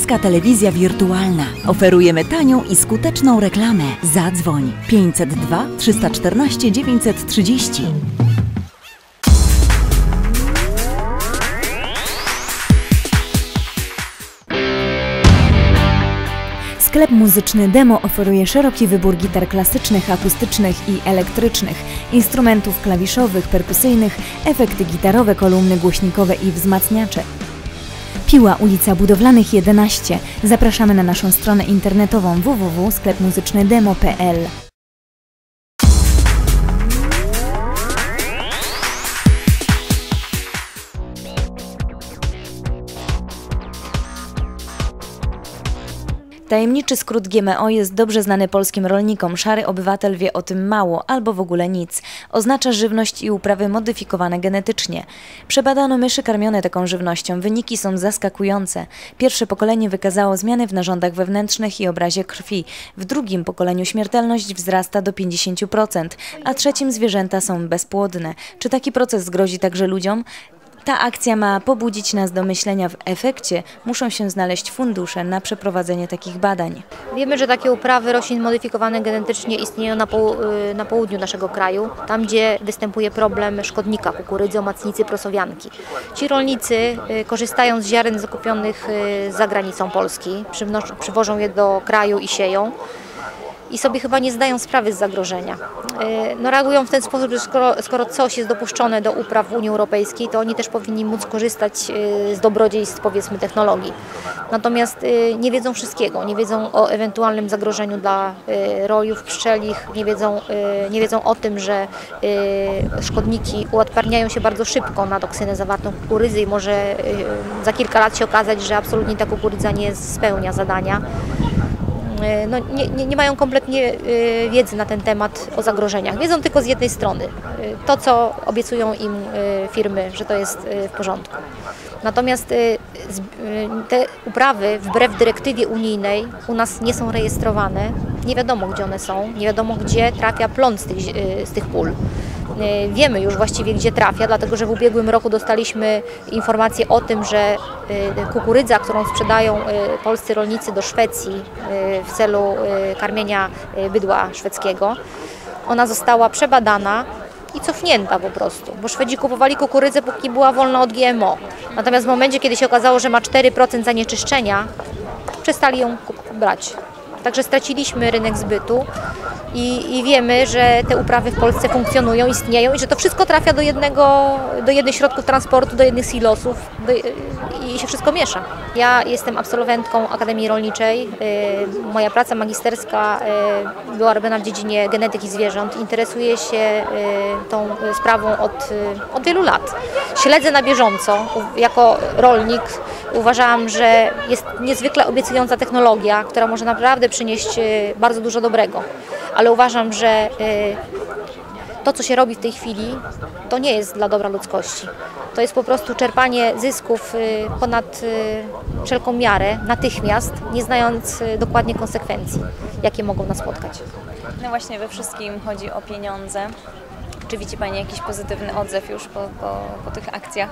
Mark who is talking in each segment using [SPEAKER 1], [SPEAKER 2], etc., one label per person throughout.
[SPEAKER 1] Polska Telewizja Wirtualna. Oferujemy tanią i skuteczną reklamę. Zadzwoń 502 314 930. Sklep muzyczny Demo oferuje szeroki wybór gitar klasycznych, akustycznych i elektrycznych, instrumentów klawiszowych, perkusyjnych, efekty gitarowe, kolumny głośnikowe i wzmacniacze. Piła, ulica Budowlanych 11. Zapraszamy na naszą stronę internetową www.sklepmuzycznydemo.pl. Tajemniczy skrót GMO jest dobrze znany polskim rolnikom. Szary obywatel wie o tym mało albo w ogóle nic. Oznacza żywność i uprawy modyfikowane genetycznie. Przebadano myszy karmione taką żywnością. Wyniki są zaskakujące. Pierwsze pokolenie wykazało zmiany w narządach wewnętrznych i obrazie krwi. W drugim pokoleniu śmiertelność wzrasta do 50%, a trzecim zwierzęta są bezpłodne. Czy taki proces grozi także ludziom? Ta akcja ma pobudzić nas do myślenia. W efekcie muszą się znaleźć fundusze na przeprowadzenie takich badań.
[SPEAKER 2] Wiemy, że takie uprawy roślin modyfikowanych genetycznie istnieją na południu naszego kraju, tam gdzie występuje problem szkodnika kukurydzy, omacnicy, prosowianki. Ci rolnicy korzystają z ziaren zakupionych za granicą Polski, przywożą je do kraju i sieją. I sobie chyba nie zdają sprawy z zagrożenia. No, reagują w ten sposób, że skoro coś jest dopuszczone do upraw w Unii Europejskiej, to oni też powinni móc korzystać z dobrodziejstw, powiedzmy, technologii. Natomiast nie wiedzą wszystkiego, nie wiedzą o ewentualnym zagrożeniu dla rojów pszczelich, nie wiedzą o tym, że szkodniki uodparniają się bardzo szybko na toksynę zawartą w kukurydzy i może za kilka lat się okazać, że absolutnie ta kukurydza nie spełnia zadania. No, nie mają kompletnie wiedzy na ten temat o zagrożeniach. Wiedzą tylko z jednej strony to, co obiecują im firmy, że to jest w porządku. Natomiast te uprawy wbrew dyrektywie unijnej u nas nie są rejestrowane. Nie wiadomo, gdzie one są, nie wiadomo, gdzie trafia plon z tych pól. Wiemy już właściwie, gdzie trafia, dlatego że w ubiegłym roku dostaliśmy informację o tym, że kukurydza, którą sprzedają polscy rolnicy do Szwecji w celu karmienia bydła szwedzkiego, ona została przebadana i cofnięta po prostu, bo Szwedzi kupowali kukurydzę, póki była wolna od GMO. Natomiast w momencie, kiedy się okazało, że ma 4% zanieczyszczenia, przestali ją brać. Także straciliśmy rynek zbytu i wiemy, że te uprawy w Polsce funkcjonują, istnieją i że to wszystko trafia do jednych środków transportu, do jednych silosów i się wszystko miesza. Ja jestem absolwentką Akademii Rolniczej. Moja praca magisterska była robiona w dziedzinie genetyki zwierząt. Interesuję się tą sprawą od wielu lat. Śledzę na bieżąco. Jako rolnik uważałam, że jest niezwykle obiecująca technologia, która może naprawdę przynieść bardzo dużo dobrego. Ale uważam, że to, co się robi w tej chwili, to nie jest dla dobra ludzkości. To jest po prostu czerpanie zysków ponad wszelką miarę, natychmiast, nie znając dokładnie konsekwencji, jakie mogą nas spotkać.
[SPEAKER 3] No właśnie, we wszystkim chodzi o pieniądze. Czy widzi Pani jakiś pozytywny odzew już po tych akcjach?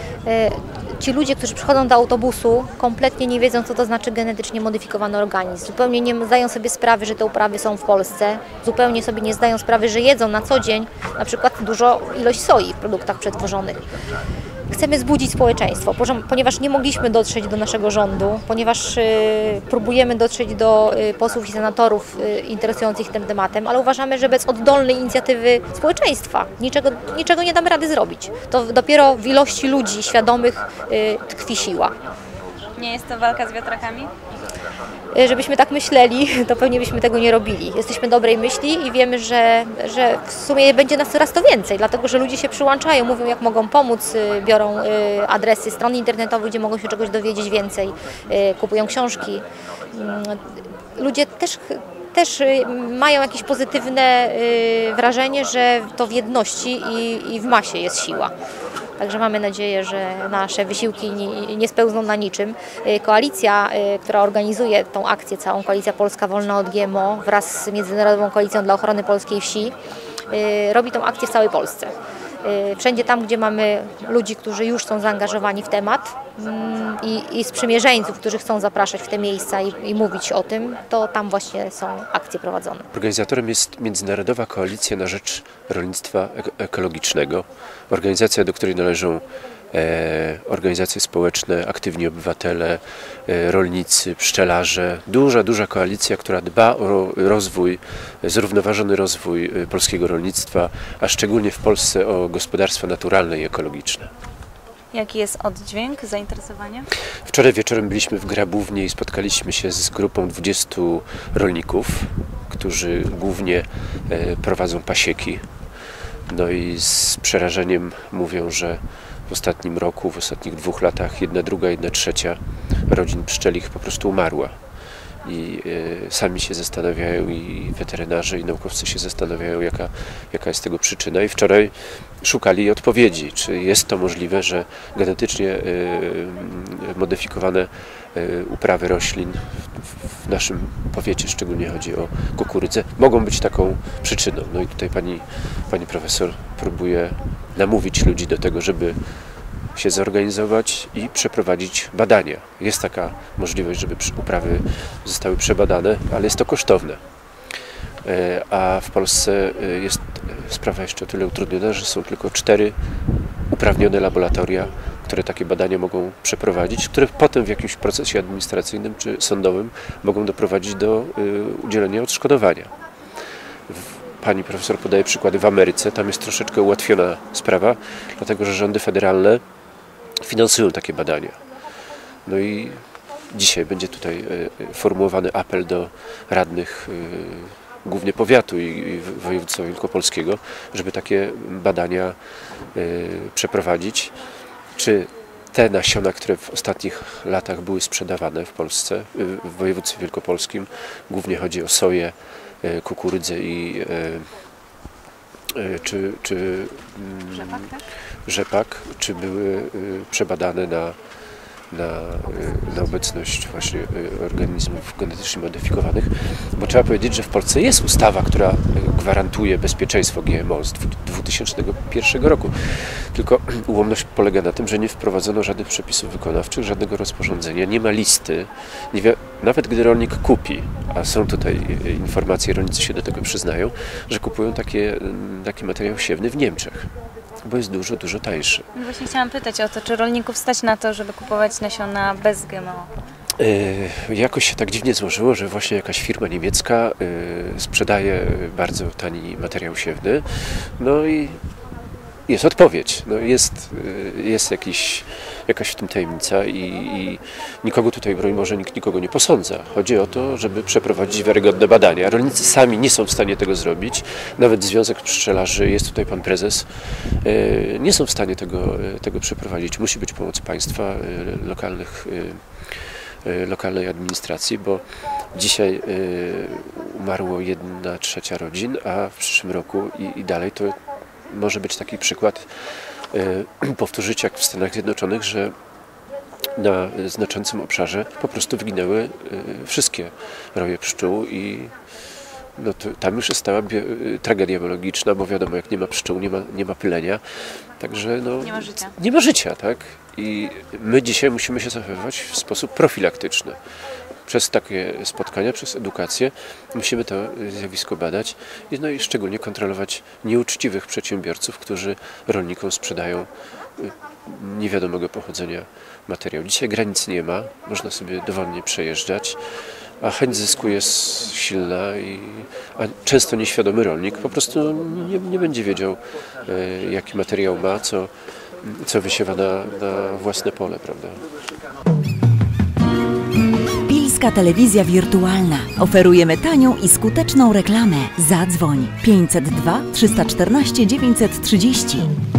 [SPEAKER 2] Ci ludzie, którzy przychodzą do autobusu, kompletnie nie wiedzą, co to znaczy genetycznie modyfikowany organizm. Zupełnie nie zdają sobie sprawy, że te uprawy są w Polsce. Zupełnie sobie nie zdają sprawy, że jedzą na co dzień na przykład dużą ilość soi w produktach przetworzonych. Chcemy zbudzić społeczeństwo, ponieważ nie mogliśmy dotrzeć do naszego rządu, ponieważ próbujemy dotrzeć do posłów i senatorów interesujących tym tematem, ale uważamy, że bez oddolnej inicjatywy społeczeństwa niczego nie damy rady zrobić. To dopiero w ilości ludzi świadomych tkwi siła.
[SPEAKER 3] Nie jest to walka z wiatrakami?
[SPEAKER 2] Żebyśmy tak myśleli, to pewnie byśmy tego nie robili. Jesteśmy dobrej myśli i wiemy, że w sumie będzie nas coraz to więcej, dlatego że ludzie się przyłączają, mówią, jak mogą pomóc, biorą adresy strony internetowe, gdzie mogą się czegoś dowiedzieć więcej, kupują książki. Ludzie też mają jakieś pozytywne wrażenie, że to w jedności i w masie jest siła. Także mamy nadzieję, że nasze wysiłki nie spełzną na niczym. Koalicja, która organizuje tą akcję, całą Koalicja Polska Wolna od GMO wraz z Międzynarodową Koalicją dla Ochrony Polskiej Wsi, robi tą akcję w całej Polsce. Wszędzie tam, gdzie mamy ludzi, którzy już są zaangażowani w temat i sprzymierzeńców, którzy chcą zapraszać w te miejsca i mówić o tym, to tam właśnie są akcje prowadzone.
[SPEAKER 4] Organizatorem jest Międzynarodowa Koalicja na Rzecz Rolnictwa Ekologicznego, organizacja, do której należą organizacje społeczne, aktywni obywatele, rolnicy, pszczelarze. Duża koalicja, która dba o rozwój, zrównoważony rozwój polskiego rolnictwa, a szczególnie w Polsce o gospodarstwa naturalne i ekologiczne.
[SPEAKER 3] Jaki jest oddźwięk, zainteresowanie?
[SPEAKER 4] Wczoraj wieczorem byliśmy w Grabównie i spotkaliśmy się z grupą 20 rolników, którzy głównie prowadzą pasieki. No i z przerażeniem mówią, że w ostatnim roku, w ostatnich 2 latach 1/2, 1/3 rodzin pszczelich po prostu umarła. I sami się zastanawiają, i weterynarze, i naukowcy się zastanawiają, jaka jest tego przyczyna. I wczoraj szukali odpowiedzi, czy jest to możliwe, że genetycznie modyfikowane uprawy roślin w naszym powiecie, szczególnie chodzi o kukurydzę, mogą być taką przyczyną. No i tutaj pani profesor próbuje namówić ludzi do tego, żeby się zorganizować i przeprowadzić badania. Jest taka możliwość, żeby uprawy zostały przebadane, ale jest to kosztowne. A w Polsce jest sprawa jeszcze o tyle utrudniona, że są tylko 4 uprawnione laboratoria, które takie badania mogą przeprowadzić, które potem w jakimś procesie administracyjnym czy sądowym mogą doprowadzić do udzielenia odszkodowania. Pani profesor podaje przykłady w Ameryce, tam jest troszeczkę ułatwiona sprawa, dlatego że rządy federalne finansują takie badania. No i dzisiaj będzie tutaj formułowany apel do radnych głównie powiatu i województwa wielkopolskiego, żeby takie badania przeprowadzić. Czy te nasiona, które w ostatnich latach były sprzedawane w Polsce, w województwie wielkopolskim, głównie chodzi o soję, kukurydzę i rzepak, czy były przebadane na obecność właśnie organizmów genetycznie modyfikowanych, bo trzeba powiedzieć, że w Polsce jest ustawa, która gwarantuje bezpieczeństwo GMO z 2001 roku. Tylko ułomność polega na tym, że nie wprowadzono żadnych przepisów wykonawczych, żadnego rozporządzenia, nie ma listy. Nawet gdy rolnik kupi, a są tutaj informacje, rolnicy się do tego przyznają, że kupują taki materiał siewny w Niemczech, bo jest dużo tańszy.
[SPEAKER 3] No właśnie chciałam pytać o to, czy rolników stać na to, żeby kupować nasiona bez GMO?
[SPEAKER 4] Jakoś się tak dziwnie złożyło, że właśnie jakaś firma niemiecka sprzedaje bardzo tani materiał siewny, no i jest odpowiedź. No jest jakaś w tym tajemnica i nikogo tutaj, broń Boże, nikt nikogo nie posądza. Chodzi o to, żeby przeprowadzić wiarygodne badania. Rolnicy sami nie są w stanie tego zrobić. Nawet Związek Pszczelarzy, jest tutaj pan prezes, nie są w stanie tego przeprowadzić. Musi być pomoc państwa, lokalnej administracji, bo dzisiaj umarło 1/3 rodzin, a w przyszłym roku i dalej to może być taki przykład powtórzyć jak w Stanach Zjednoczonych, że na znaczącym obszarze po prostu wyginęły wszystkie roje pszczół i no to tam już jest stała tragedia biologiczna, bo wiadomo, jak nie ma pszczół, nie ma pylenia, także no, nie ma życia, tak? I my dzisiaj musimy się zachowywać w sposób profilaktyczny. Przez takie spotkania, przez edukację musimy to zjawisko badać no i szczególnie kontrolować nieuczciwych przedsiębiorców, którzy rolnikom sprzedają niewiadomego pochodzenia materiał. Dzisiaj granic nie ma, można sobie dowolnie przejeżdżać, a chęć zysku jest silna, a często nieświadomy rolnik po prostu nie będzie wiedział, jaki materiał ma, co wysiewa na własne pole, prawda?
[SPEAKER 5] Pilska Telewizja Wirtualna. Oferujemy tanią i skuteczną reklamę. Zadzwoń 502 314 930.